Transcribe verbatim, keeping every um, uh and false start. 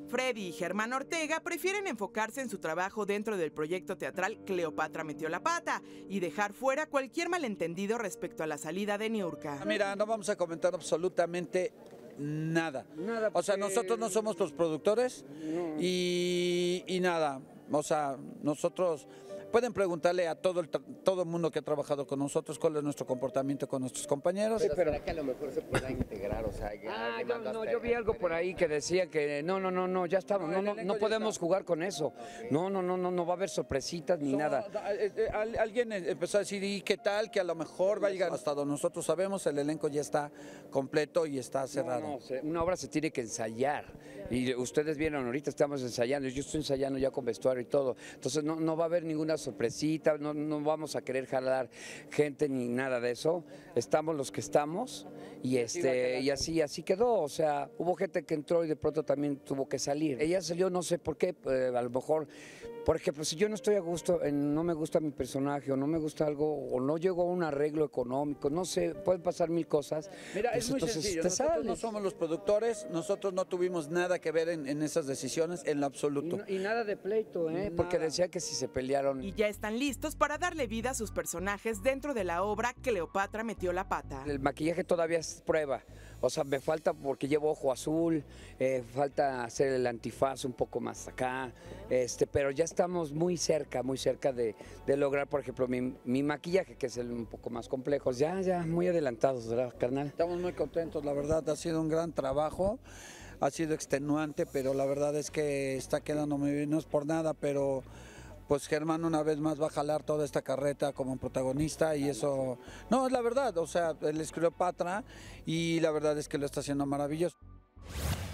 Freddy y Germán Ortega prefieren enfocarse en su trabajo dentro del proyecto teatral Cleopatra metió la pata y dejar fuera cualquier malentendido respecto a la salida de Niurka. Mira, no vamos a comentar absolutamente nada. Nada o sea, porque... nosotros no somos los productores no. y, y nada. O sea, nosotros... Pueden preguntarle a todo el todo el mundo que ha trabajado con nosotros cuál es nuestro comportamiento con nuestros compañeros. Pero, pero... ¿será que a lo mejor se pueda integrar? O sea, ya ah, yo, no, yo vi algo por ahí que decía que no, no, no, no, ya estamos, no, no, no podemos jugar con eso. Okay. No, no, no, no, no va a haber sorpresitas ni so, nada. Eh, eh, alguien empezó a decir, ¿y qué tal? Que a lo mejor va a llegar. Hasta donde nosotros sabemos, el elenco ya está completo y está cerrado. No, no, se, una obra se tiene que ensayar. Y ustedes vieron, ahorita estamos ensayando, yo estoy ensayando ya con vestuario y todo. Entonces no, no va a haber ninguna sorpresita, no, no vamos a querer jalar gente ni nada de eso. Estamos los que estamos y este y así así quedó. O sea, hubo gente que entró y de pronto también tuvo que salir. Ella salió, no sé por qué, eh, a lo mejor, por ejemplo, si yo no estoy a gusto, eh, no me gusta mi personaje o no me gusta algo o no llegó a un arreglo económico, no sé, pueden pasar mil cosas. Mira, pues es muy sencillo, nosotros no somos los productores, nosotros no tuvimos nada que ver en, en esas decisiones en lo absoluto. Y, no, y nada de pleito, ¿eh? Nada. Porque decía que si se pelearon. Y ya están listos para darle vida a sus personajes dentro de la obra Cleopatra metió la pata. El maquillaje todavía es prueba, o sea, me falta porque llevo ojo azul, eh, falta hacer el antifaz un poco más acá, este, pero ya estamos muy cerca, muy cerca de, de lograr, por ejemplo, mi, mi maquillaje, que es el un poco más complejo. Ya, ya, muy adelantados, ¿verdad, carnal? Estamos muy contentos, la verdad, ha sido un gran trabajo. Ha sido extenuante, pero la verdad es que está quedando muy bien, no es por nada, pero pues Germán una vez más va a jalar toda esta carreta como protagonista y eso, no, es la verdad, o sea, él es Cleopatra y la verdad es que lo está haciendo maravilloso.